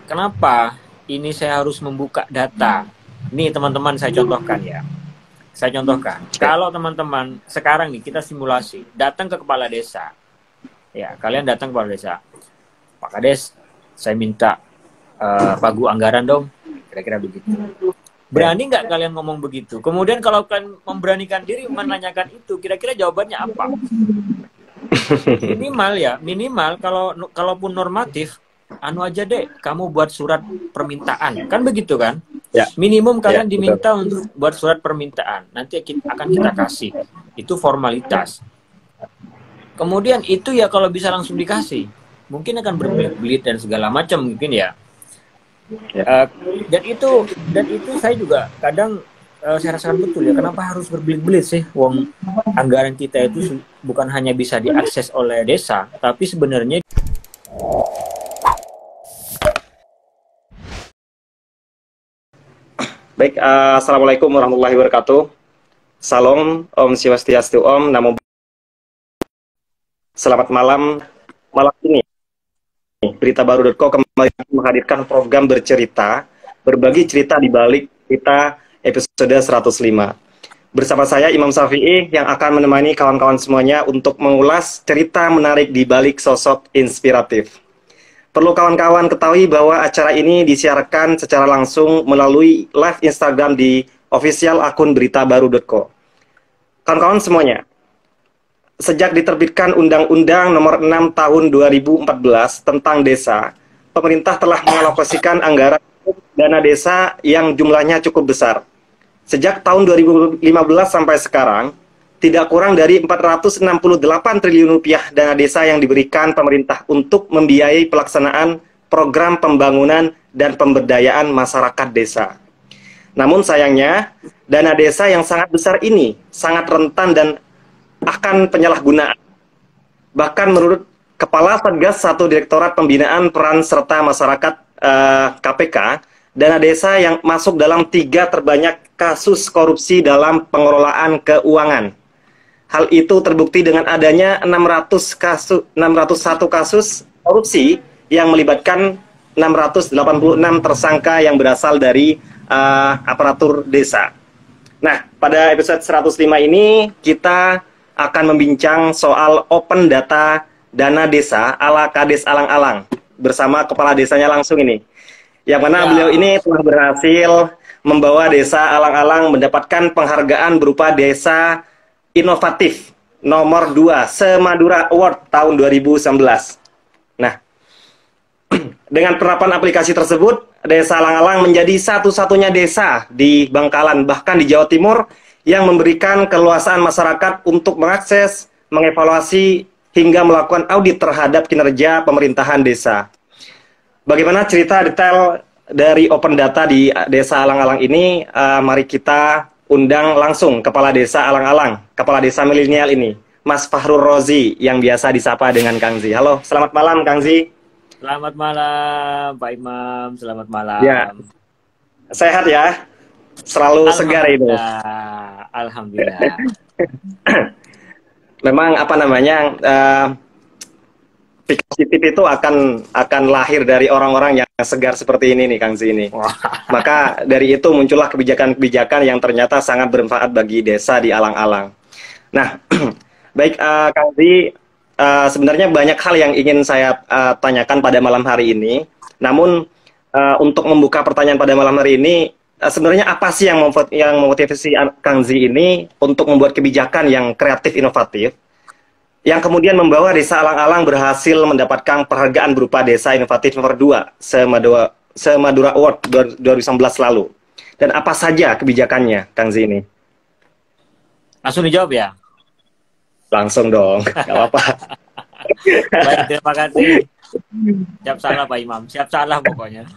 kenapa ini saya harus membuka data? Nih teman-teman saya contohkan ya. Saya contohkan. Kalau teman-teman sekarang nih kita simulasi, datang ke kepala desa. Ya, kalian datang ke kepala desa. Pak Kades, saya minta pagu anggaran dong. Kira-kira begitu. Berani nggak kalian ngomong begitu? Kemudian kalau kalian memberanikan diri menanyakan itu, kira-kira jawabannya apa? Minimal ya, minimal kalaupun normatif, anu aja deh, kamu buat surat permintaan. Kan begitu kan? Ya. Minimum kalian Ya, diminta untuk buat surat permintaan. Nanti akan kita kasih. Itu formalitas. Kemudian itu ya kalau bisa langsung dikasih. Mungkin akan berbelit-belit dan segala macam mungkin ya. Dan itu saya juga kadang saya rasakan betul ya, kenapa harus berbelit-belit sih? Wong anggaran kita itu bukan hanya bisa diakses oleh desa, tapi sebenarnya baik. Assalamualaikum warahmatullahi wabarakatuh. Salam, Om Swastiastu, Om Namo. Selamat malam. Malam ini beritabaru.co kembali menghadirkan program bercerita, berbagi cerita di balik kita episode 105. Bersama saya Imam Syafi'i yang akan menemani kawan-kawan semuanya untuk mengulas cerita menarik di balik sosok inspiratif. Perlu kawan-kawan ketahui bahwa acara ini disiarkan secara langsung melalui live Instagram di official akun beritabaru.co. Kawan-kawan semuanya, sejak diterbitkan Undang-Undang Nomor 6 Tahun 2014 tentang Desa, pemerintah telah mengalokasikan anggaran dana desa yang jumlahnya cukup besar. Sejak tahun 2015 sampai sekarang, tidak kurang dari 468 triliun rupiah dana desa yang diberikan pemerintah untuk membiayai pelaksanaan program pembangunan dan pemberdayaan masyarakat desa. Namun sayangnya, dana desa yang sangat besar ini sangat rentan dan akan penyalahgunaan. Bahkan menurut Kepala Satgas 1 Direktorat Pembinaan Peran Serta Masyarakat KPK, dana desa yang masuk dalam 3 terbanyak kasus korupsi dalam pengelolaan keuangan. Hal itu terbukti dengan adanya 601 kasus korupsi yang melibatkan 686 tersangka yang berasal dari aparatur desa. Nah, pada episode 105 ini kita akan membincang soal open data dana desa ala Kades Alang-Alang bersama kepala desanya langsung ini. Yang mana beliau ini telah berhasil membawa desa Alang-Alang mendapatkan penghargaan berupa desa inovatif nomor 2 Semadura Award tahun 2019. Nah, dengan penerapan aplikasi tersebut, Desa Alang-Alang menjadi satu-satunya desa di Bangkalan, bahkan di Jawa Timur, yang memberikan keleluasaan masyarakat untuk mengakses, mengevaluasi, hingga melakukan audit terhadap kinerja pemerintahan desa. Bagaimana cerita detail dari open data di Desa Alang-Alang ini? Mari kita undang langsung Kepala Desa Alang-Alang, Kepala Desa Milenial ini, Mas Fahrul Rozi, yang biasa disapa dengan Kang Zi. Halo, selamat malam Kang Zi. Selamat malam Pak Imam, selamat malam. Ya, sehat ya? Selalu segar itu. Alhamdulillah. Memang apa namanya, positif itu akan lahir dari orang-orang yang segar seperti ini nih Kang Zi ini. Maka dari itu muncullah kebijakan-kebijakan yang ternyata sangat bermanfaat bagi desa di Alang-Alang. Nah, baik Kang Zi, sebenarnya banyak hal yang ingin saya tanyakan pada malam hari ini. Namun untuk membuka pertanyaan pada malam hari ini, sebenarnya apa sih yang memotivasi Kang Zi ini untuk membuat kebijakan yang kreatif inovatif, yang kemudian membawa Desa Alang-Alang berhasil mendapatkan penghargaan berupa Desa Inovatif nomor 2 Semadura Award 2019 lalu. Dan apa saja kebijakannya, Kang Zi ini? Langsung dijawab ya? Langsung dong, nggak apa-apa. Baik, terima kasih. Siap salah Pak Imam, siap salah pokoknya.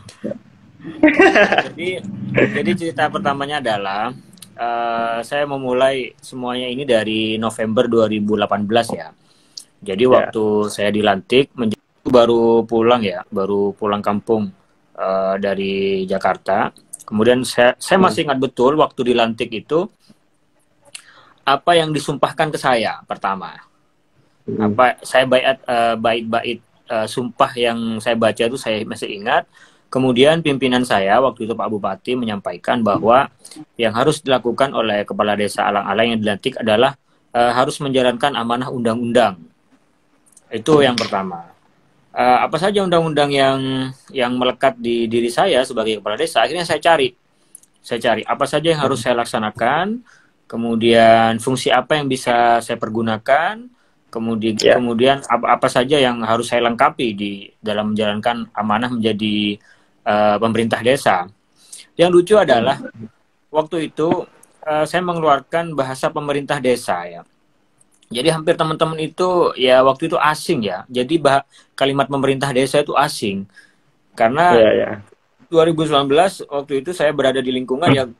Jadi cerita pertamanya adalah saya memulai semuanya ini dari November 2018 ya. Jadi waktu saya dilantik baru pulang kampung dari Jakarta. Kemudian saya masih ingat betul waktu dilantik itu apa yang disumpahkan ke saya pertama. Apa saya bait sumpah yang saya baca itu saya masih ingat. Kemudian pimpinan saya waktu itu Pak Bupati menyampaikan bahwa yang harus dilakukan oleh kepala desa Alang-Alang yang dilantik adalah harus menjalankan amanah undang-undang. Itu yang pertama. Apa saja undang-undang yang melekat di diri saya sebagai kepala desa, akhirnya saya cari. Saya cari apa saja yang harus saya laksanakan, kemudian fungsi apa yang bisa saya pergunakan, kemudian apa saja yang harus saya lengkapi di dalam menjalankan amanah menjadi pemerintah desa. Yang lucu adalah waktu itu saya mengeluarkan bahasa pemerintah desa ya. Jadi hampir teman-teman itu ya waktu itu asing ya. Jadi kalimat pemerintah desa itu asing. Karena 2019 waktu itu saya berada di lingkungan yang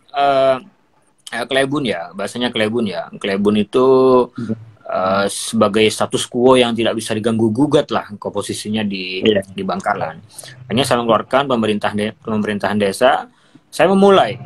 Klebun ya, bahasanya Klebun ya. Klebun itu sebagai status quo yang tidak bisa diganggu gugat lah komposisinya di Bangkalan. Hanya saya mengeluarkan pemerintahan desa. Saya memulai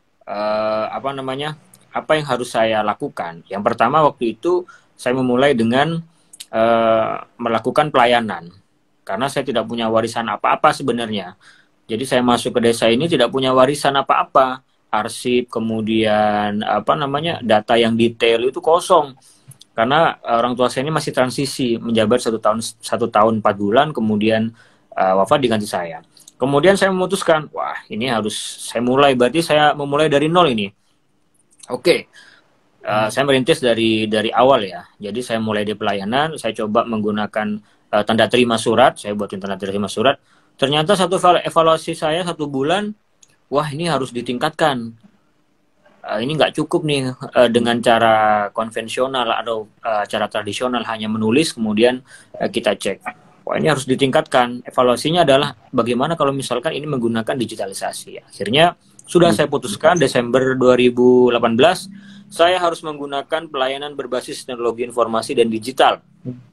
apa yang harus saya lakukan. Yang pertama waktu itu saya memulai dengan melakukan pelayanan. Karena saya tidak punya warisan apa-apa sebenarnya. Jadi saya masuk ke desa ini tidak punya warisan apa-apa. Arsip, kemudian data yang detail itu kosong. Karena orang tua saya ini masih transisi, menjabat 1 tahun 4 bulan, kemudian wafat diganti saya. Kemudian saya memutuskan, wah ini harus saya mulai, berarti saya memulai dari nol ini. Oke. Saya merintis dari awal ya. Jadi saya mulai di pelayanan, saya coba menggunakan tanda terima surat, saya buatin tanda terima surat. Ternyata satu evaluasi saya 1 bulan, wah ini harus ditingkatkan. Ini nggak cukup nih dengan cara konvensional atau cara tradisional hanya menulis kemudian kita cek. Wah ini harus ditingkatkan. Evaluasinya adalah bagaimana kalau misalkan ini menggunakan digitalisasi. Akhirnya sudah saya putuskan Desember 2018 saya harus menggunakan pelayanan berbasis teknologi informasi dan digital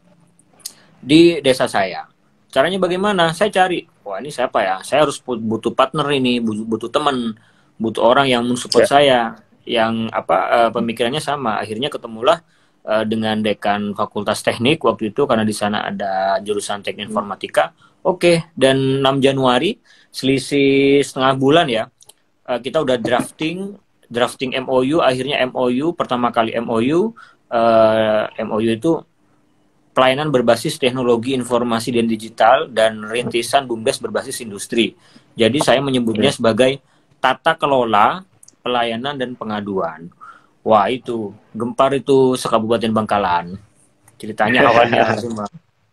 di desa saya. Caranya bagaimana? Saya cari, wah ini siapa ya? Saya harus butuh partner ini, butuh teman, butuh orang yang mensupport saya, yang pemikirannya sama. Akhirnya ketemulah dengan dekan Fakultas Teknik waktu itu karena di sana ada jurusan Teknik Informatika. Oke, dan 6 Januari selisih setengah bulan ya, kita udah drafting MOU. Akhirnya MOU pertama kali MOU itu pelayanan berbasis teknologi informasi dan digital dan rintisan BUMDes berbasis industri. Jadi saya menyebutnya sebagai tata kelola pelayanan dan pengaduan. Wah itu gempar itu sekabupaten Bangkalan. Ceritanya awalnya cuma.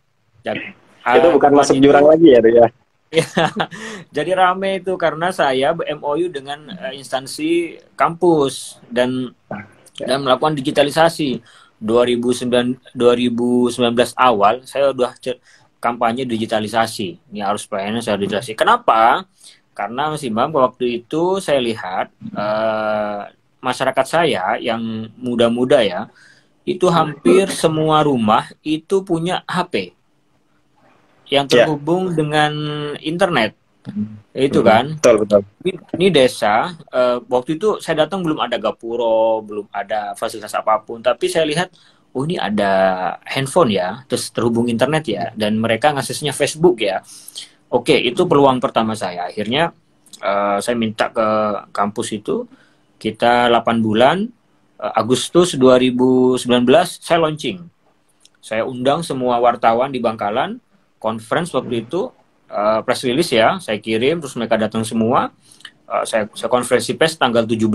Itu bukan masuk jurang lagi ya, ya. Jadi rame itu karena saya MOU dengan instansi kampus dan melakukan digitalisasi. 2019 awal saya udah kampanye digitalisasi. Ini harus pelayanan saya digitalisasi. Kenapa? Karena Mas Imam waktu itu saya lihat masyarakat saya yang muda-muda ya, itu hampir semua rumah itu punya HP yang terhubung dengan internet. Itu kan. Betul. Ini desa, waktu itu saya datang belum ada gapuro, belum ada fasilitas apapun, tapi saya lihat, oh ini ada handphone ya, terus terhubung internet ya, dan mereka ngaksesnya Facebook ya. Oke, itu peluang pertama saya. Akhirnya saya minta ke kampus itu, kita 8 bulan, Agustus 2019 saya launching. Saya undang semua wartawan di Bangkalan, conference waktu itu, press release ya, saya kirim, terus mereka datang semua. Saya konferensi pers tanggal 17,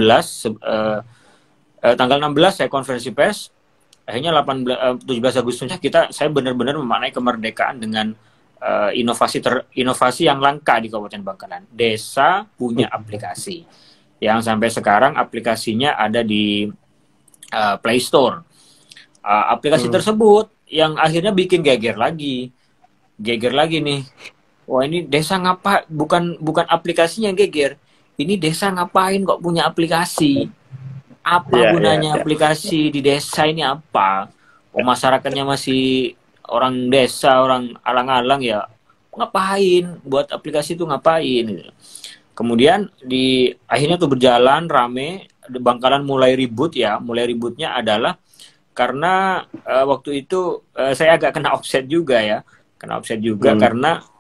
tanggal 16 saya konferensi pers. Akhirnya 17 Agustusnya saya benar-benar memaknai kemerdekaan dengan inovasi yang langka di Kabupaten Bangkalan. Desa punya aplikasi yang sampai sekarang aplikasinya ada di Play Store. Aplikasi tersebut yang akhirnya bikin geger lagi nih. Wah ini desa bukan aplikasinya yang geger. Ini desa ngapain kok punya aplikasi? Apa gunanya aplikasi di desa ini apa? Oh masyarakatnya masih orang desa, orang alang-alang ya. Ngapain? Buat aplikasi itu ngapain? Kemudian akhirnya tuh berjalan rame. Bangkalan mulai ribut ya. Mulai ributnya adalah karena waktu itu saya agak kena offset juga ya. Karena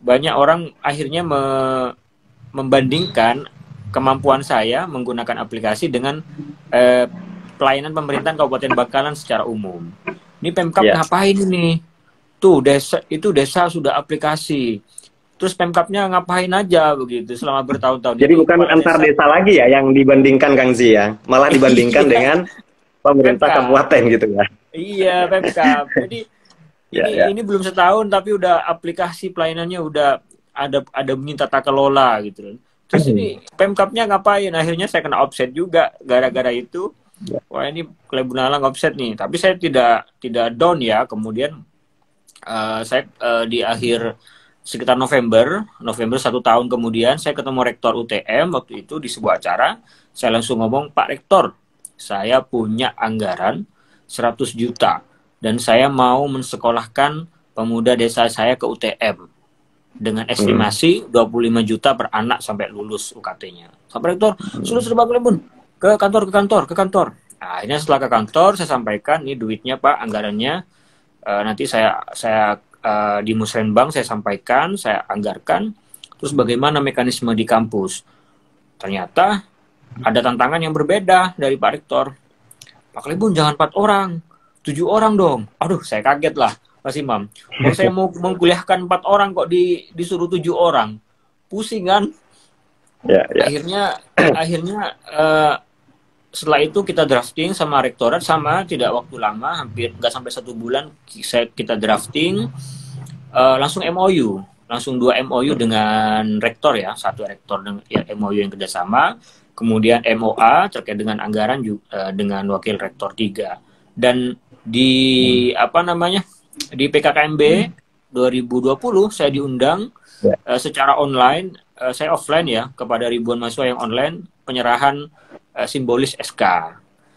banyak orang akhirnya membandingkan kemampuan saya menggunakan aplikasi dengan pelayanan pemerintahan Kabupaten Bangkalan secara umum. Ini Pemkab ngapain ini? Tuh desa sudah aplikasi. Terus Pemkabnya ngapain aja begitu selama bertahun-tahun. Jadi bukan antar desa lagi ya yang dibandingkan Kang Zi ya, malah dibandingkan dengan pemerintah kabupaten gitu ya. Iya, Pemkab. Jadi ini belum setahun tapi udah aplikasi pelayanannya udah ada minta tata kelola gitu. Terus ini Pemkabnya ngapain? Akhirnya saya kena offset juga gara-gara itu. Wah, ini Kelebunalang offset nih. Tapi saya tidak down ya. Kemudian saya di akhir sekitar November 1 tahun kemudian saya ketemu Rektor UTM waktu itu di sebuah acara. Saya langsung ngomong, Pak Rektor, saya punya anggaran 100 juta dan saya mau mensekolahkan pemuda desa saya ke UTM dengan estimasi 25 juta per anak sampai lulus UKT-nya. Sampai Rektor, sudah Pak Klebun, ke kantor. Nah, akhirnya setelah ke kantor saya sampaikan, ini duitnya Pak, anggarannya nanti saya di Musrenbang saya sampaikan, saya anggarkan. Terus bagaimana mekanisme di kampus? Ternyata ada tantangan yang berbeda dari Pak Rektor. Pak Klebun jangan 4 orang, 7 orang dong. Aduh, saya kaget lah, Mas Imam. Kalau saya mau mengkuliahkan 4 orang kok disuruh 7 orang, pusing kan? Akhirnya setelah itu kita drafting sama rektorat, sama tidak waktu lama, hampir nggak sampai 1 bulan kita drafting, langsung MOU, langsung 2 MOU dengan rektor ya, 1 rektor dengan MOU yang kerjasama, kemudian MOA terkait dengan anggaran juga, dengan wakil rektor 3, dan di di PKKMB 2020 saya diundang secara online, saya offline ya, kepada ribuan mahasiswa yang online, penyerahan simbolis SK.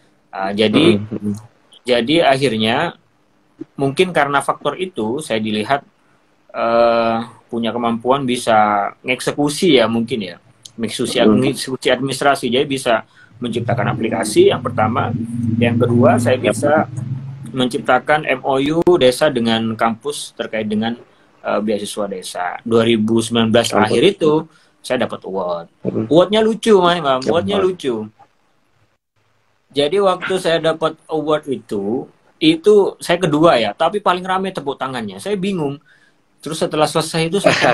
Jadi akhirnya mungkin karena faktor itu saya dilihat punya kemampuan bisa mengeksekusi ya, mungkin ya, mengeksekusi administrasi, jadi bisa menciptakan aplikasi yang pertama. Yang kedua, saya bisa menciptakan MOU desa dengan kampus terkait dengan beasiswa desa. 2019 akhir itu saya dapat award. Awardnya lucu, Mas Imam. Awardnya lucu. Jadi waktu saya dapat award itu saya kedua ya, tapi paling ramai tepuk tangannya. Saya bingung. Terus setelah selesai itu saya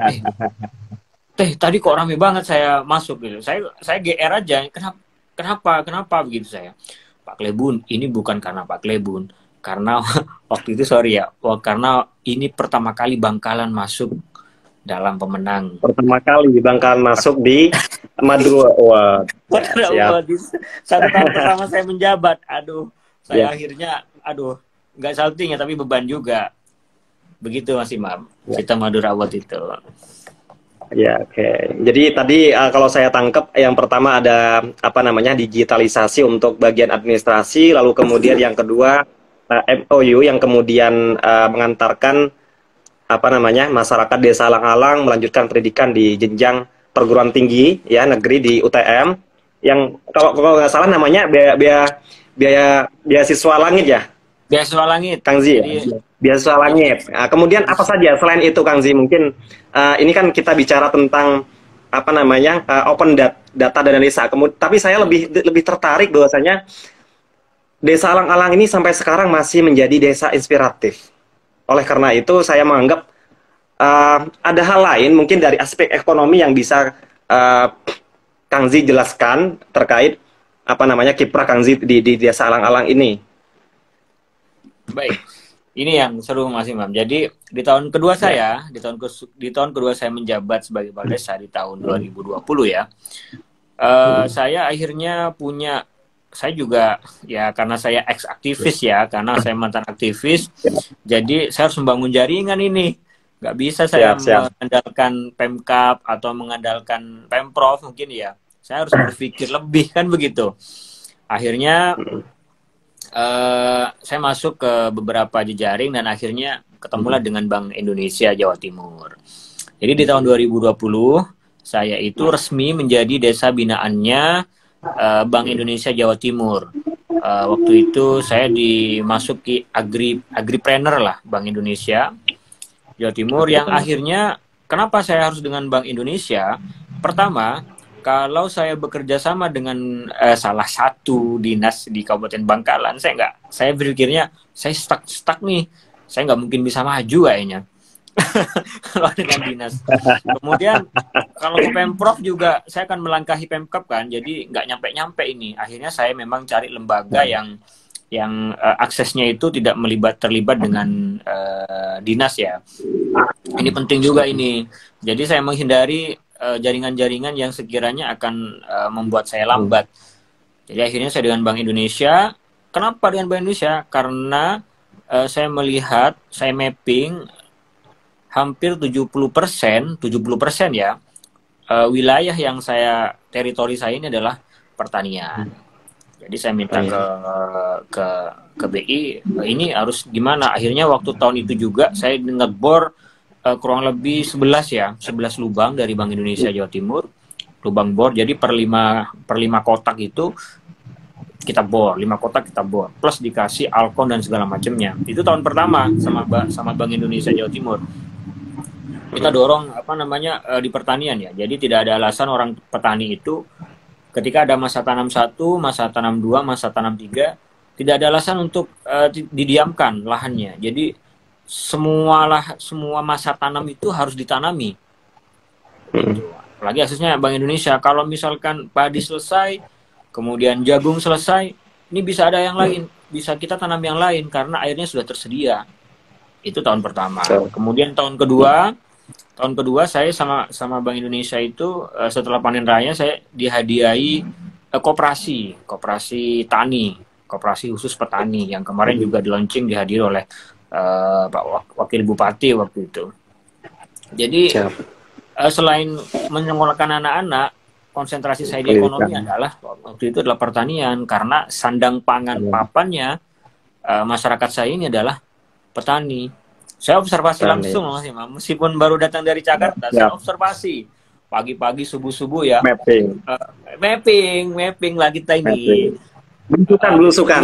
tadi kok rame banget saya masuk gitu. Saya GR aja. Kenapa begitu saya? Pak Klebun, ini bukan karena Pak Klebun, karena waktu itu karena ini pertama kali Bangkalan masuk dalam pemenang. Pertama kali Bangkalan masuk di Madura Award. Satu tahun pertama saya menjabat, saya akhirnya, nggak salting ya, tapi beban juga. Begitu Mas Imam, kita Madura Award itu. Ya, oke. Jadi tadi kalau saya tangkap, yang pertama ada digitalisasi untuk bagian administrasi, lalu kemudian yang kedua MOU yang kemudian mengantarkan masyarakat desa Alang-Alang melanjutkan pendidikan di jenjang perguruan tinggi ya negeri di UTM, yang kalau nggak salah namanya beasiswa langit ya. Beasiswa langit, Kang Zi. Beasiswa langit. Nah, kemudian apa saja selain itu, Kang Zi? Mungkin ini kan kita bicara tentang open data dan analisa. Tapi saya lebih tertarik bahwasanya desa Alang-Alang ini sampai sekarang masih menjadi desa inspiratif. Oleh karena itu saya menganggap ada hal lain mungkin dari aspek ekonomi yang bisa Kang Zi jelaskan terkait kiprah Kang Zi di desa Alang-Alang ini. Baik, ini yang seru Mas Imam. Jadi di tahun kedua saya, di tahun kedua saya menjabat sebagai kepala desa di tahun 2020 ya, saya akhirnya saya juga ya, karena saya ex-aktivis ya, karena saya mantan aktivis, jadi saya harus membangun jaringan ini. Nggak bisa saya mengandalkan Pemkab atau mengandalkan Pemprov mungkin ya. Saya harus berpikir lebih, kan begitu. Akhirnya saya masuk ke beberapa jejaring dan akhirnya ketemulah dengan Bank Indonesia Jawa Timur. Jadi di tahun 2020 saya itu resmi menjadi desa binaannya Bank Indonesia Jawa Timur. Waktu itu saya dimasuki agripreneur lah Bank Indonesia Jawa Timur, yang akhirnya kenapa saya harus dengan Bank Indonesia? Pertama, kalau saya bekerja sama dengan salah satu dinas di Kabupaten Bangkalan, saya berpikirnya saya stuck nih, saya nggak mungkin bisa maju kayaknya. Kalau dengan dinas. Kemudian kalau ke Pemprov juga saya akan melangkahi Pemkab kan, jadi nggak nyampe-nyampe ini. Akhirnya saya memang cari lembaga yang aksesnya itu tidak terlibat dengan dinas ya. Ini penting juga ini. Jadi saya menghindari jaringan-jaringan yang sekiranya akan membuat saya lambat. Jadi akhirnya saya dengan Bank Indonesia. Kenapa dengan Bank Indonesia? Karena saya melihat, saya mapping hampir 70% ya, wilayah yang teritori saya ini adalah pertanian. Jadi saya minta ke BI, ini harus gimana? Akhirnya waktu tahun itu juga saya ngebor kurang lebih 11 lubang dari Bank Indonesia Jawa Timur, lubang bor. Jadi per 5 kotak itu kita bor, 5 kotak kita bor, plus dikasih alkon dan segala macamnya. Itu tahun pertama sama Bank Indonesia Jawa Timur. Kita dorong di pertanian ya. Jadi tidak ada alasan orang petani itu ketika ada masa tanam 1, masa tanam 2, masa tanam 3, tidak ada alasan untuk didiamkan lahannya. Jadi semua masa tanam itu harus ditanami. Apalagi aksesnya Bank Indonesia. Kalau misalkan padi selesai, kemudian jagung selesai, ini bisa ada yang lain, bisa kita tanam yang lain karena airnya sudah tersedia. Itu tahun pertama. Kemudian tahun kedua saya sama Bank Indonesia itu setelah panen raya saya dihadiahi koperasi tani, koperasi khusus petani yang kemarin juga dihadiri oleh Pak Wakil Bupati waktu itu. Jadi selain menyekolahkan anak-anak, konsentrasi saya di ekonomi adalah waktu itu adalah pertanian, karena sandang pangan papannya masyarakat saya ini adalah petani. Saya observasi langsung Mas Imam, meskipun baru datang dari Jakarta, saya observasi pagi-pagi subuh-subuh ya. Mapping lagi kita ini. Belusukan.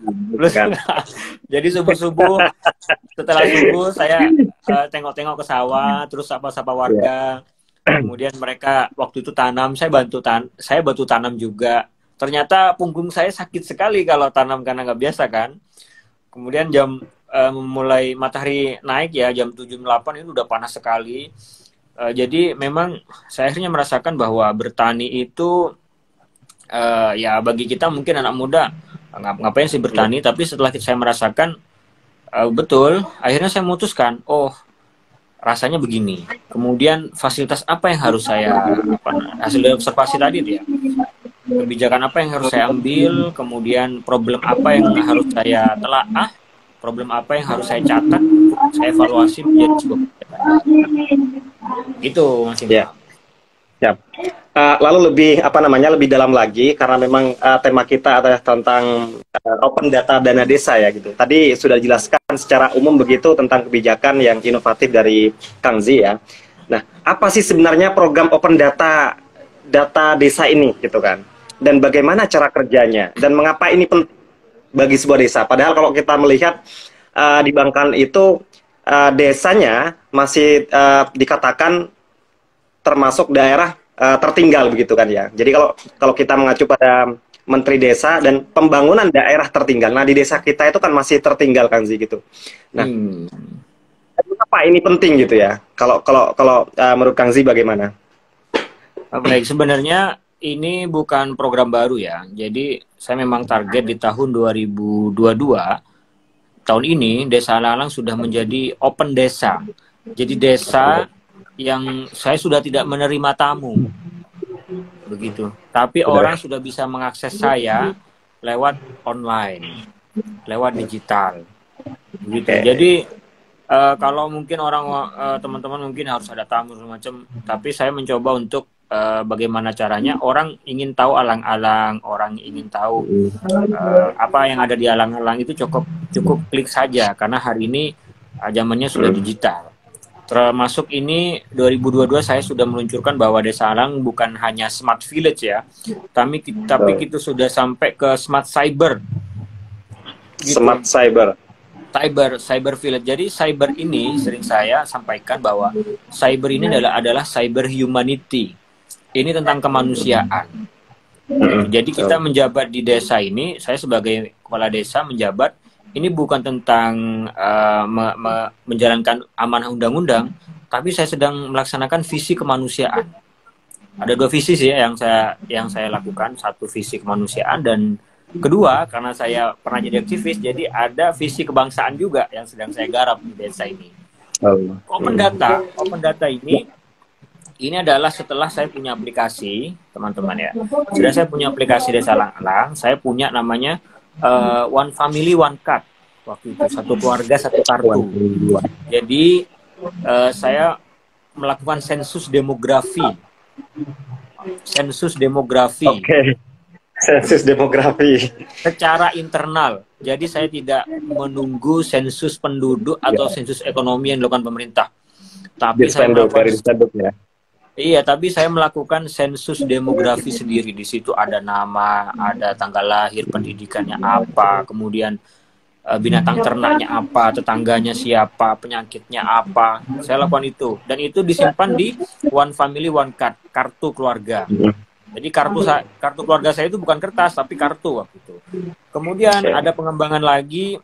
Jadi subuh-subuh, setelah subuh saya tengok-tengok ke sawah, terus sapa-sapa warga. Kemudian mereka waktu itu tanam, saya bantu tanam juga. Ternyata punggung saya sakit sekali kalau tanam karena nggak biasa kan. Kemudian mulai matahari naik ya, jam 7-8 ini udah panas sekali. Jadi memang saya akhirnya merasakan bahwa bertani itu ya bagi kita mungkin anak muda ngapain sih bertani, tapi setelah saya merasakan betul, akhirnya saya memutuskan, oh rasanya begini. Kemudian fasilitas apa yang harus saya hasil dari observasi tadi ya, kebijakan apa yang harus saya ambil, kemudian problem apa yang harus saya telaah, problem apa yang harus saya catat, saya evaluasi menjadi sebuah kebijakan. Itu Mas Imam. Siap. Lalu lebih dalam lagi, karena memang tema kita adalah tentang open data dana desa ya gitu. Tadi sudah dijelaskan secara umum begitu tentang kebijakan yang inovatif dari Kang Zi ya. Nah, apa sih sebenarnya program open data desa ini gitu kan? Dan bagaimana cara kerjanya? Dan mengapa ini penting bagi sebuah desa? Padahal kalau kita melihat di Bangkalan itu desanya masih dikatakan termasuk daerah tertinggal begitu kan ya. Jadi kalau kita mengacu pada Menteri Desa dan Pembangunan Daerah Tertinggal, nah di desa kita itu kan masih tertinggal kan sih gitu. Nah, apa ini penting gitu ya? Kalau menurut Kang Zi bagaimana? Baik, sebenarnya ini bukan program baru ya. Jadi saya memang target di tahun 2022 tahun ini Desa Alang-Alang sudah menjadi open desa. Jadi desa yang saya sudah tidak menerima tamu, begitu. Tapi orang sudah bisa mengakses saya lewat online, lewat digital, begitu. Jadi kalau mungkin teman-teman mungkin harus ada tamu semacam, tapi saya mencoba untuk bagaimana caranya orang ingin tahu alang-alang, orang ingin tahu apa yang ada di alang-alang itu cukup klik saja, karena hari ini zamannya sudah digital. Termasuk ini 2022 saya sudah meluncurkan bahwa Desa Alang bukan hanya smart village ya, tapi kita sudah sampai ke smart cyber. Gitu. Smart cyber. cyber village. Jadi cyber ini sering saya sampaikan bahwa cyber ini adalah cyber humanity. Ini tentang kemanusiaan. Jadi kita menjabat di desa ini, saya sebagai kepala desa menjabat, ini bukan tentang menjalankan amanah undang-undang, tapi saya sedang melaksanakan visi kemanusiaan. Ada 2 visi sih yang saya lakukan, satu visi kemanusiaan dan kedua, karena saya pernah jadi aktivis, jadi ada visi kebangsaan juga yang sedang saya garap di desa ini. Open data ini adalah setelah saya punya aplikasi, teman-teman ya. Sudah saya punya aplikasi Desa Alang-Alang, saya punya namanya One Family One Card. Waktu itu satu keluarga satu kartu. Jadi saya melakukan sensus demografi. Oke. Sensus demografi Secara internal. Jadi saya tidak menunggu sensus penduduk atau sensus ekonomi yang dilakukan pemerintah. Tapi saya melakukan, tapi saya melakukan sensus demografi sendiri. Di situ ada nama, ada tanggal lahir, pendidikannya apa, kemudian binatang ternaknya apa, tetangganya siapa, penyakitnya apa. Saya lakukan itu. Dan itu disimpan di One Family One Card, kartu keluarga. Jadi kartu keluarga saya itu bukan kertas tapi kartu waktu itu. Kemudian ada pengembangan lagi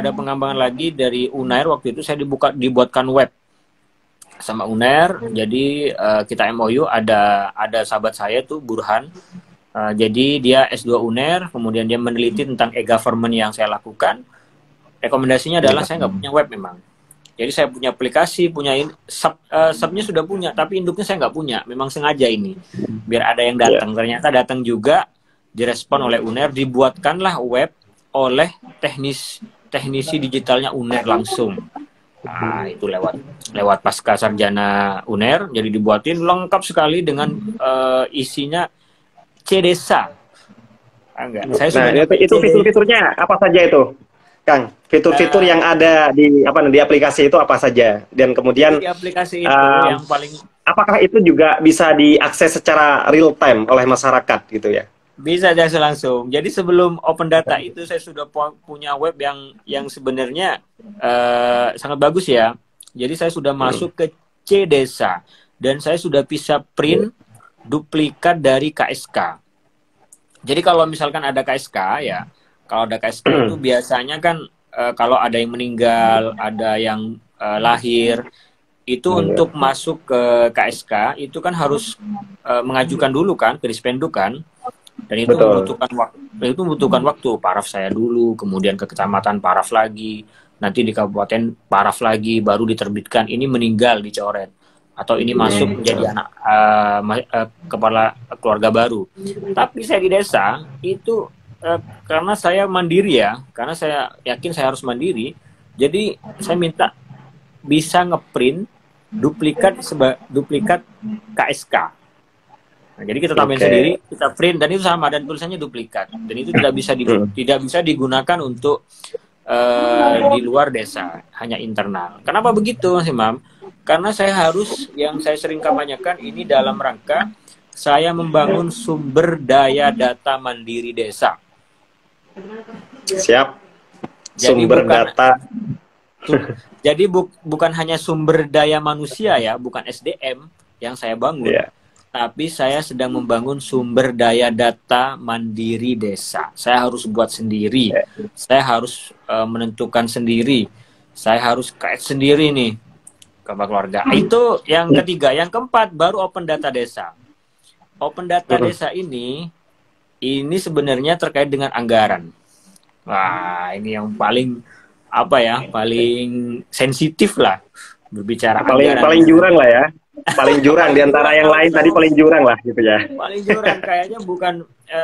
dari Unair waktu itu saya dibuatkan web sama Unair. Jadi kita MOU ada sahabat saya tuh Burhan. Jadi dia S2 Unair, kemudian dia meneliti tentang e-government yang saya lakukan. Rekomendasinya adalah saya nggak punya web memang. Jadi saya punya aplikasi, subnya sudah punya, tapi induknya saya nggak punya. Memang sengaja ini, biar ada yang datang. Ternyata datang juga, direspon oleh Unair, dibuatkanlah web oleh teknisi digitalnya Unair langsung. Nah, itu lewat pasca sarjana Unair, jadi dibuatin lengkap sekali dengan isinya C-Desa. Saya sudah itu fitur-fiturnya apa saja itu? Kang, fitur-fitur yang ada di aplikasi itu apa saja? Dan kemudian di aplikasi itu yang paling, apakah itu juga bisa diakses secara real time oleh masyarakat gitu ya? Bisa aja langsung. Jadi sebelum open data itu saya sudah punya web yang sebenarnya sangat bagus ya. Jadi saya sudah masuk ke C-Desa dan saya sudah bisa print duplikat dari KSK. Jadi kalau misalkan ada KSK ya, kalau ada KSK itu biasanya kan kalau ada yang meninggal, ada yang lahir, itu untuk masuk ke KSK itu kan harus mengajukan dulu kan ke Dispenduk kan, dan itu membutuhkan waktu. Paraf saya dulu, kemudian ke kecamatan paraf lagi, nanti di kabupaten paraf lagi, baru diterbitkan ini meninggal dicoret atau ini masuk menjadi anak kepala keluarga baru. Tapi saya di desa itu karena saya mandiri ya, karena saya yakin saya harus mandiri, jadi saya minta bisa ngeprint duplikat KSK. Nah, jadi kita tambahin sendiri, kita print dan itu sama dan tulisannya duplikat dan itu tidak bisa digunakan untuk di luar desa, hanya internal. Kenapa begitu, Mas Imam? Karena yang saya sering kampanyekan ini dalam rangka saya membangun sumber daya data mandiri desa. Siap. Sumber data. Jadi bukan hanya sumber daya manusia ya, bukan SDM yang saya bangun, tapi saya sedang membangun sumber daya data mandiri desa. Saya harus buat sendiri, saya harus menentukan sendiri, saya harus kait sendiri nih ke keluarga. Itu yang ketiga. Yang keempat baru open data desa. Open data desa ini sebenarnya terkait dengan anggaran. Wah, ini yang paling paling sensitif lah berbicara anggaran. Paling jurang lah ya. Paling jurang di antara yang lain tadi paling jurang lah gitu ya. Paling jurang kayaknya bukan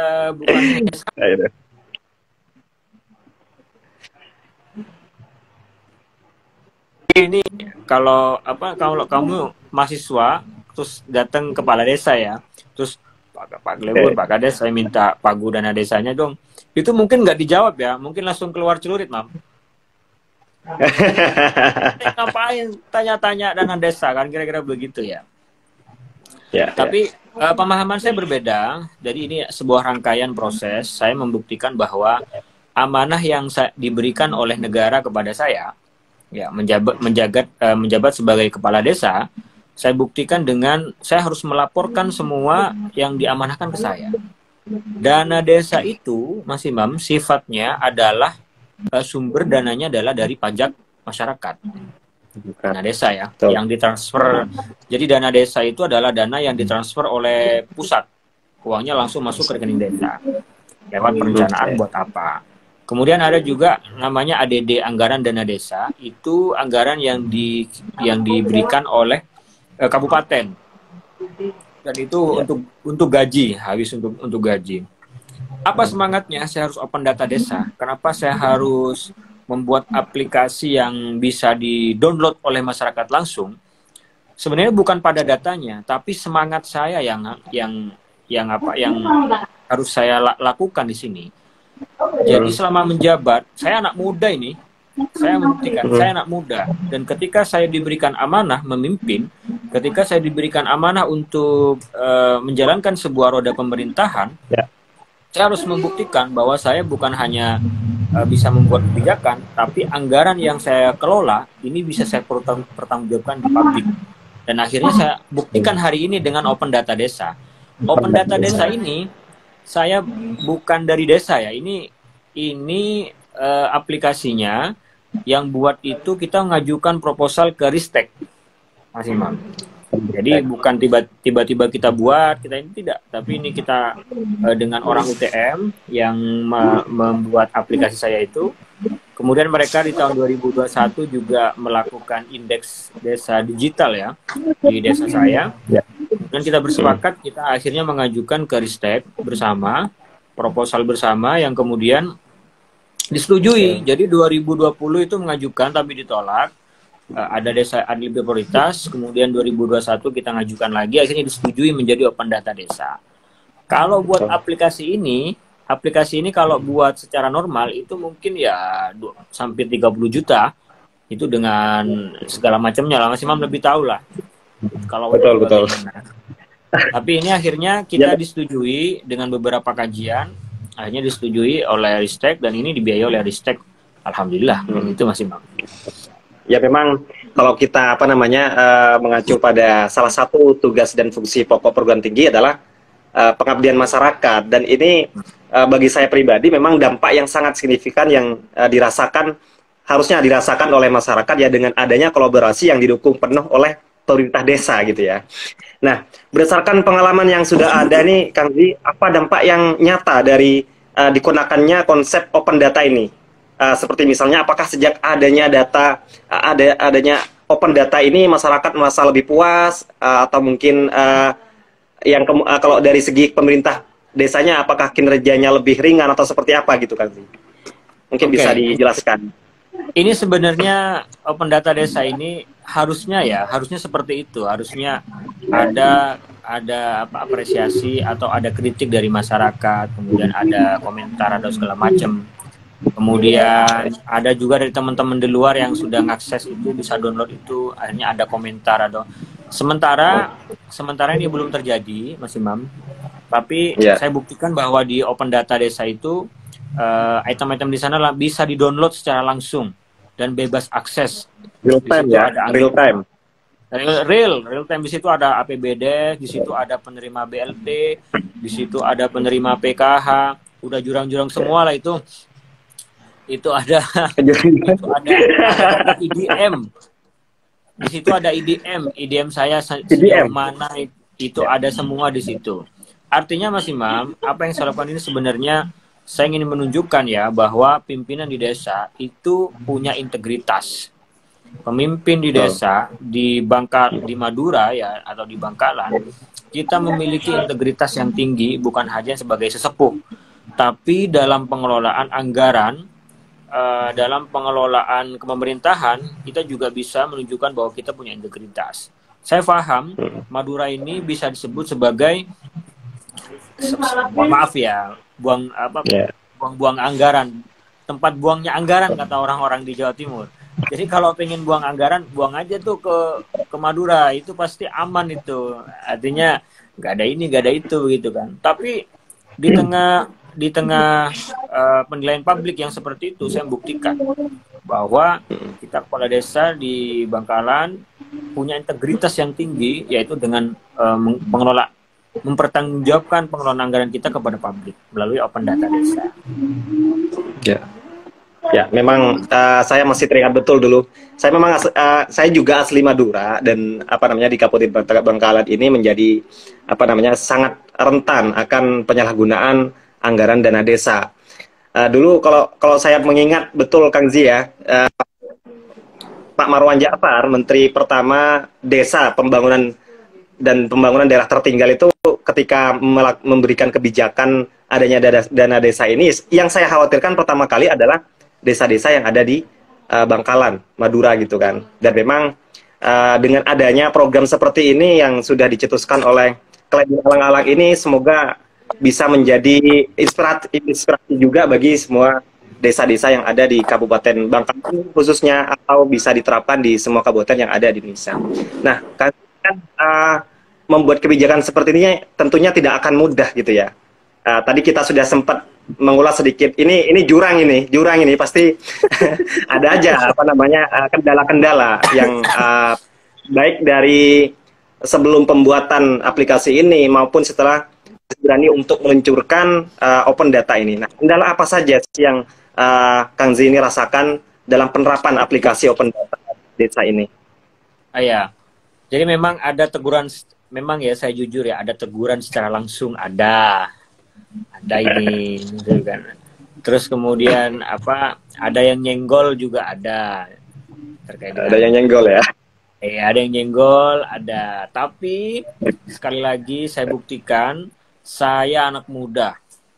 ini kalau kamu mahasiswa terus datang kepala desa ya, terus Pak Glebur, Pak Kades, saya minta pagu dana desanya dong. Itu mungkin nggak dijawab ya, mungkin langsung keluar celurit, Mam. Ngapain tanya-tanya dana desa kan, kira-kira begitu ya. Tapi pemahaman saya berbeda. Jadi ini sebuah rangkaian proses. Saya membuktikan bahwa amanah yang diberikan oleh negara kepada saya, ya menjabat sebagai kepala desa, saya buktikan dengan saya harus melaporkan semua yang diamanahkan ke saya. Dana desa itu, Mas Imam, sifatnya adalah sumber dananya adalah dari pajak masyarakat. Dana desa ya, Betul. yang ditransfer. Jadi dana desa itu adalah dana yang ditransfer oleh pusat. Uangnya langsung masuk ke rekening desa. Lewat perencanaan buat apa. Kemudian ada juga namanya ADD, anggaran dana desa. Itu anggaran yang diberikan oleh kabupaten. Dan itu untuk gaji, habis untuk gaji. Apa semangatnya saya harus open data desa? Kenapa saya harus membuat aplikasi yang bisa di-download oleh masyarakat langsung? Sebenarnya bukan pada datanya, tapi semangat saya yang harus saya lakukan di sini. Jadi selama menjabat, saya anak muda ini, saya membuktikan saya anak muda, dan ketika saya diberikan amanah memimpin, ketika saya diberikan amanah untuk menjalankan sebuah roda pemerintahan, saya harus membuktikan bahwa saya bukan hanya bisa membuat kebijakan, tapi anggaran yang saya kelola ini bisa saya pertanggungjawabkan di publik. Dan akhirnya saya buktikan hari ini dengan Open Data Desa. Open Data Desa ini saya bukan dari desa ya. Ini aplikasinya yang buat itu kita mengajukan proposal ke Ristek, Mas Imam. Jadi bukan tiba-tiba kita buat, kita ini tidak, tapi ini kita dengan orang UTM yang membuat aplikasi saya itu. Kemudian mereka di tahun 2021 juga melakukan indeks desa digital ya di desa saya. Dan kita bersepakat, kita akhirnya mengajukan ke Ristek bersama, proposal bersama yang kemudian disetujui. Jadi 2020 itu mengajukan tapi ditolak. Ada desa adil prioritas, kemudian 2021 kita ngajukan lagi, akhirnya disetujui menjadi Open Data Desa. Kalau buat aplikasi ini kalau buat secara normal itu mungkin ya sampai 30 juta, itu dengan segala macamnya lah, Mas Imam lebih tahu lah. Kalau betul. Tapi ini akhirnya kita disetujui dengan beberapa kajian, akhirnya disetujui oleh Ristek, dan ini dibiayai oleh Ristek. Alhamdulillah, itu Mas Imam. Ya memang kalau kita mengacu pada salah satu tugas dan fungsi pokok perguruan tinggi adalah pengabdian masyarakat, dan ini bagi saya pribadi memang dampak yang sangat signifikan yang harusnya dirasakan oleh masyarakat ya, dengan adanya kolaborasi yang didukung penuh oleh pemerintah desa gitu ya. Nah, berdasarkan pengalaman yang sudah ada nih Kang Zi, apa dampak yang nyata dari digunakannya konsep open data ini? Seperti misalnya, apakah sejak adanya adanya open data ini masyarakat merasa lebih puas, atau mungkin kalau dari segi pemerintah desanya apakah kinerjanya lebih ringan atau seperti apa gitu kan? Mungkin bisa dijelaskan. Ini sebenarnya Open Data Desa ini harusnya seperti itu, harusnya ada apresiasi atau ada kritik dari masyarakat, kemudian ada komentar atau segala macam. Kemudian ada juga dari teman-teman di luar yang sudah ngakses itu, bisa download itu, akhirnya ada komentar atau sementara ini belum terjadi, Mas Imam. Tapi saya buktikan bahwa di Open Data Desa itu item-item di sana bisa di-download secara langsung dan bebas akses. Real time ya, real time. Real time, di situ ada APBD, di situ ada penerima BLT, di situ ada penerima PKH, udah jurang-jurang semua lah itu. Itu ada IDM. Di situ ada IDM saya sejauh mana itu ada semua di situ. Artinya Mas Imam, apa yang saya lakukan ini sebenarnya saya ingin menunjukkan ya bahwa pimpinan di desa itu punya integritas. Pemimpin di desa di Madura ya atau di Bangkalan, kita memiliki integritas yang tinggi, bukan hanya sebagai sesepuh, tapi dalam pengelolaan anggaran, dalam pengelolaan kepemerintahan, kita juga bisa menunjukkan bahwa kita punya integritas. Saya paham Madura ini bisa disebut sebagai maaf ya, buang anggaran, tempat buangnya anggaran kata orang-orang di Jawa Timur. Jadi kalau pengen buang anggaran, buang aja tuh ke Madura, itu pasti aman itu. Artinya nggak ada ini, nggak ada itu gitu kan. Tapi di tengah di tengah penilaian publik yang seperti itu, saya buktikan bahwa kita kepala desa di Bangkalan punya integritas yang tinggi, yaitu dengan mempertanggungjawabkan pengelolaan anggaran kita kepada publik melalui open data desa. Ya. Ya, memang saya masih teringat betul dulu. Saya juga asli Madura, dan di Kabupaten Bangkalan ini menjadi sangat rentan akan penyalahgunaan anggaran dana desa. Dulu kalau saya mengingat betul Kang Zi ya, Pak Marwan Jafar, Menteri Pertama Desa, Pembangunan Daerah Tertinggal itu, ketika memberikan kebijakan adanya dana desa ini, yang saya khawatirkan pertama kali adalah desa-desa yang ada di Bangkalan, Madura gitu kan. Dan memang dengan adanya program seperti ini yang sudah dicetuskan oleh Klein Alang-Alang ini, semoga bisa menjadi inspirasi juga bagi semua desa-desa yang ada di Kabupaten Bangkalan khususnya, atau bisa diterapkan di semua kabupaten yang ada di Indonesia. Nah, kan membuat kebijakan seperti ini tentunya tidak akan mudah gitu ya. Tadi kita sudah sempat mengulas sedikit. Ini jurang ini pasti ada aja kendala-kendala yang baik dari sebelum pembuatan aplikasi ini maupun setelah berani untuk meluncurkan open data ini. Nah, kendala apa saja yang Kang Zi ini rasakan dalam penerapan aplikasi open data desa ini? Ya, jadi memang ada teguran, memang ya saya jujur ya, ada teguran secara langsung, ada ini gitu kan. Terus kemudian ada yang nyenggol juga ada terkait dengan, ada yang nyenggol ya. Ada yang nyenggol, ada. Tapi sekali lagi saya buktikan, saya anak muda.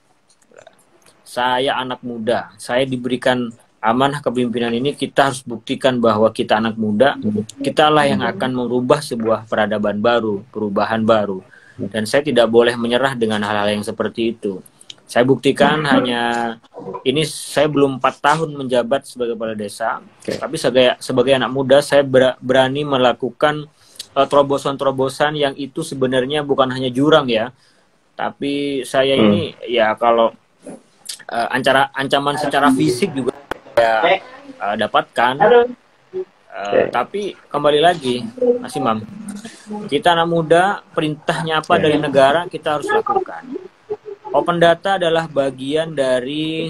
Saya diberikan amanah kepemimpinan ini, kita harus buktikan bahwa kita anak muda, kitalah yang akan merubah sebuah peradaban baru, perubahan baru. Dan saya tidak boleh menyerah dengan hal-hal yang seperti itu. Saya buktikan ini saya belum 4 tahun menjabat sebagai kepala desa, tapi sebagai anak muda saya berani melakukan terobosan-terobosan yang itu sebenarnya bukan hanya jurang ya, tapi saya ini ya kalau ancaman secara fisik juga saya dapatkan. Tapi kembali lagi, Mas Imam, kita anak muda, perintahnya apa dari negara kita harus lakukan. Open data adalah bagian dari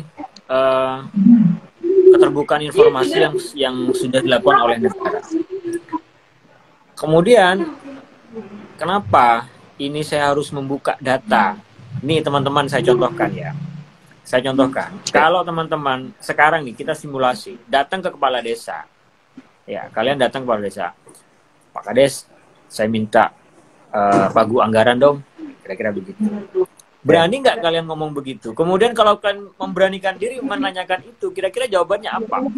keterbukaan informasi yang sudah dilakukan oleh negara. Kemudian, kenapa ini saya harus membuka data? Ini teman-teman saya contohkan ya. Kalau teman-teman sekarang nih kita simulasi, datang ke kepala desa. Ya, kalian datang ke kepala desa. Pak Kades, saya minta pagu anggaran dong. Kira-kira begitu. Berani nggak kalian ngomong begitu? Kemudian kalau kalian memberanikan diri menanyakan itu, kira-kira jawabannya apa?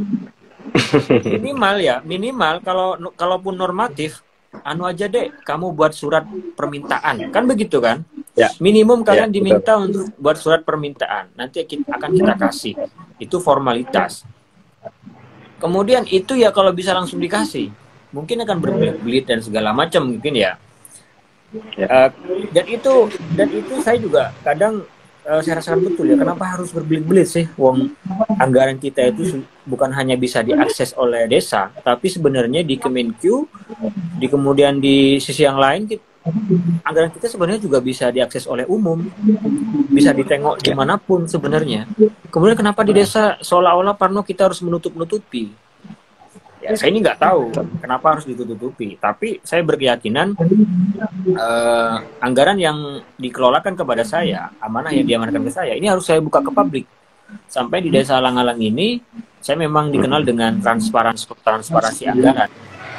Minimal kalaupun normatif, aja deh, kamu buat surat permintaan. Kan begitu kan? Ya. Minimum kalian diminta untuk buat surat permintaan. Nanti akan kita kasih. Itu formalitas. Kemudian itu ya kalau bisa langsung dikasih, mungkin akan berbelit-belit dan segala macam mungkin ya. Dan itu saya juga kadang saya rasakan betul ya, kenapa harus berbelit-belit sih? Wong anggaran kita itu bukan hanya bisa diakses oleh desa, tapi sebenarnya di Kemenkyu, kemudian di sisi yang lain anggaran kita sebenarnya juga bisa diakses oleh umum, bisa ditengok dimanapun sebenarnya. Kemudian kenapa di desa seolah-olah Parno kita harus menutup-nutupi? Ya, saya ini nggak tahu kenapa harus ditutupi. Tapi saya berkeyakinan anggaran yang dikelolakan kepada saya, amanah yang diamanahkan ke saya, ini harus saya buka ke publik. Sampai di desa Alang-Alang ini, saya memang dikenal dengan transparansi anggaran.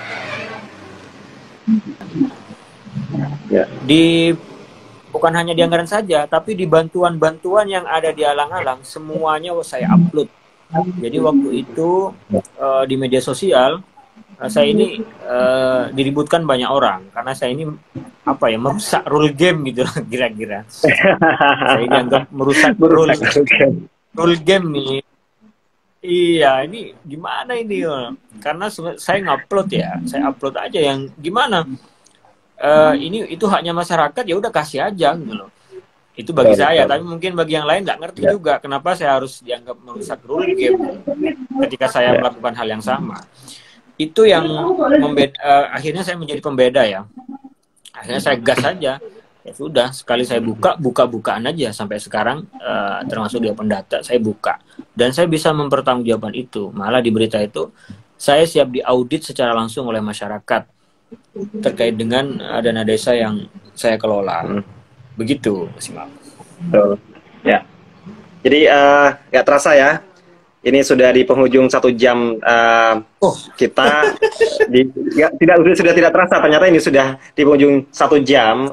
Bukan hanya di anggaran saja, tapi di bantuan-bantuan yang ada di Alang-Alang semuanya saya upload. Jadi waktu itu di media sosial saya ini diributkan banyak orang karena saya ini merusak rule game gitu kira-kira. Saya dianggap merusak rule game nih. Iya, ini gimana ini? Karena saya ngupload ya, saya upload aja yang gimana. Itu haknya masyarakat, ya udah kasih aja gitu loh. Itu bagi Betul, saya, betul. tapi mungkin bagi yang lain nggak ngerti Ya. juga kenapa saya harus dianggap merusak rule game ketika saya Ya. melakukan hal yang sama. Itu yang akhirnya saya menjadi pembeda ya. Akhirnya saya gas aja. Ya sudah, sekali saya buka-bukaan aja sampai sekarang, termasuk di open data saya buka. Dan saya bisa mempertanggungjawabkan itu. Malah di berita itu saya siap diaudit secara langsung oleh masyarakat terkait dengan dana desa yang saya kelola. Begitu, Mas Imam. Betul. Ya. Jadi nggak terasa ya. Ini sudah di penghujung 1 jam kita sudah tidak terasa. Ternyata ini sudah di penghujung 1 jam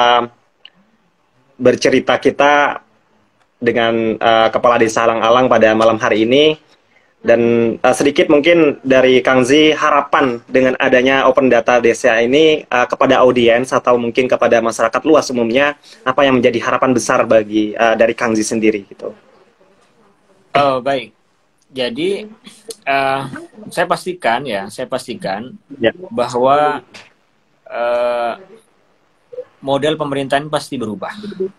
bercerita kita dengan Kepala Desa Alang-Alang pada malam hari ini. Dan sedikit mungkin dari Kang Zi, harapan dengan adanya open data desa ini kepada audiens atau mungkin kepada masyarakat luas umumnya, apa yang menjadi harapan besar bagi dari Kang Zi sendiri gitu. Oh, baik. Jadi saya pastikan ya bahwa model pemerintahan pasti berubah.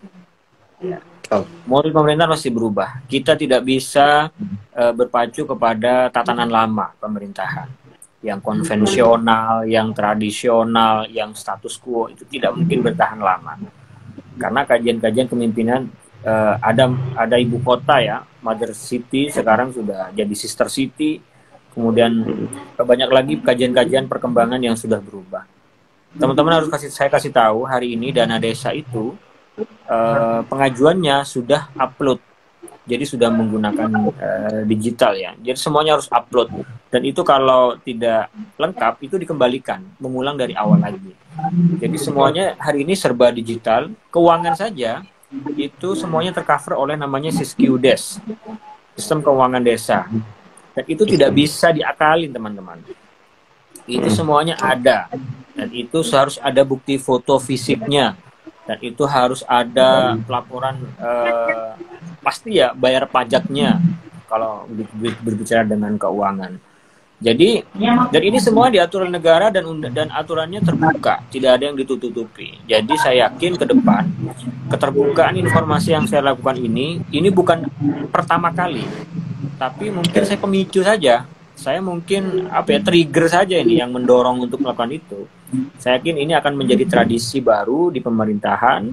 Model pemerintahan pasti berubah. Kita tidak bisa berpacu kepada tatanan lama pemerintahan yang konvensional, yang tradisional, yang status quo. Itu tidak mungkin bertahan lama. Karena kajian-kajian kepemimpinan ada ibu kota ya, Mother City, sekarang sudah jadi Sister City. Kemudian banyak lagi kajian-kajian perkembangan yang sudah berubah. Teman-teman harus saya kasih tahu, hari ini dana desa itu pengajuannya sudah upload, jadi sudah menggunakan digital ya, jadi semuanya harus upload, dan itu kalau tidak lengkap itu dikembalikan, mengulang dari awal lagi. Jadi semuanya hari ini serba digital. Keuangan saja itu semuanya tercover oleh namanya SISQDes, sistem keuangan desa, dan itu tidak bisa diakalin teman-teman. Itu semuanya ada, dan itu harus ada bukti foto fisiknya. Dan itu harus ada pelaporan, pasti ya bayar pajaknya kalau berbicara dengan keuangan. Jadi, dan ini semua diatur oleh negara dan aturannya terbuka, tidak ada yang ditutupi. Jadi saya yakin ke depan keterbukaan informasi yang saya lakukan ini bukan pertama kali, tapi mungkin saya pemicu saja. Saya mungkin trigger saja ini yang mendorong untuk melakukan itu. Saya yakin ini akan menjadi tradisi baru di pemerintahan,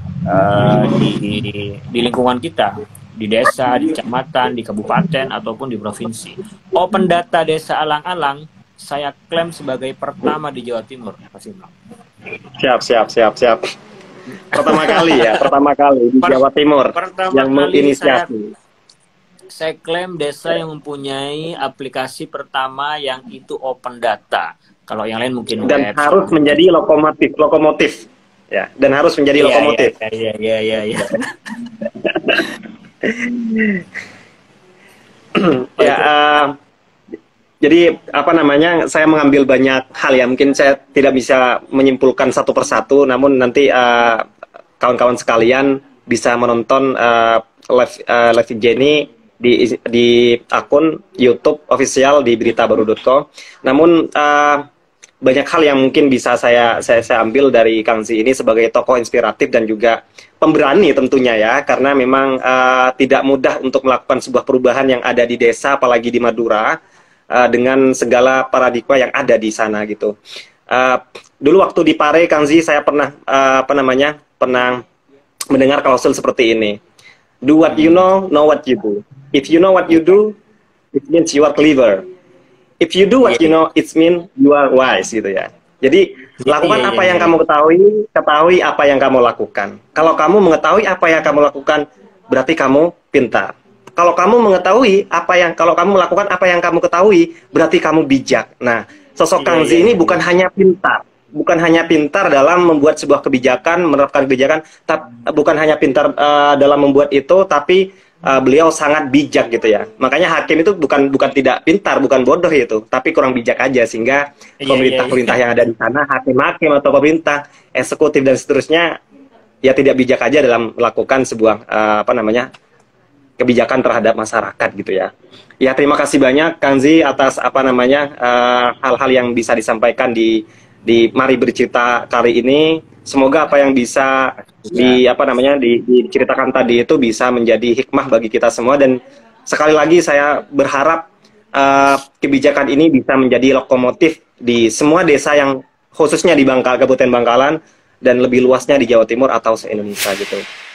di lingkungan kita, di desa, di kecamatan, di kabupaten ataupun di provinsi. Open data desa Alang-Alang saya klaim sebagai pertama di Jawa Timur, Mas Imam. Siap. Pertama kali di Jawa Timur yang menginisiasi. Saya klaim desa yang mempunyai aplikasi pertama yang itu open data. Kalau yang lain mungkin dan harus menjadi lokomotif. Ya, dan harus menjadi lokomotif. Iya. Jadi saya mengambil banyak hal ya, mungkin saya tidak bisa menyimpulkan satu persatu, namun nanti kawan-kawan sekalian bisa menonton live Jenny di akun YouTube official di beritabaru.co. Namun banyak hal yang mungkin bisa saya ambil dari Kang Zi ini sebagai tokoh inspiratif dan juga pemberani tentunya ya, karena memang tidak mudah untuk melakukan sebuah perubahan yang ada di desa, apalagi di Madura, dengan segala paradigma yang ada di sana gitu. Dulu waktu di Pare, Kang Zi, saya pernah pernah mendengar klausul seperti ini. Do what you know what you do. If you know what you do, it means you are clever. If you do what you know, it means you are wise gitu ya. Jadi lakukan apa yang kamu ketahui apa yang kamu lakukan. Kalau kamu mengetahui apa yang kamu lakukan, berarti kamu pintar. Kalau kamu melakukan apa yang kamu ketahui, berarti kamu bijak. Nah, sosok Kang Zi ini bukan hanya pintar dalam membuat sebuah kebijakan, menerapkan kebijakan, bukan hanya pintar dalam membuat itu, tapi beliau sangat bijak gitu ya. Makanya hakim itu bukan tidak pintar, bukan bodoh itu, tapi kurang bijak aja, sehingga pemerintah yang ada di sana, hakim-hakim atau pemerintah, eksekutif dan seterusnya, ya tidak bijak aja dalam melakukan sebuah kebijakan terhadap masyarakat gitu ya. Ya, terima kasih banyak Kang Zi atas hal-hal yang bisa disampaikan di Mari Bercerita kali ini. Semoga apa yang bisa diceritakan tadi itu bisa menjadi hikmah bagi kita semua, dan sekali lagi saya berharap kebijakan ini bisa menjadi lokomotif di semua desa yang khususnya di Kabupaten Bangkalan dan lebih luasnya di Jawa Timur atau se-Indonesia gitu.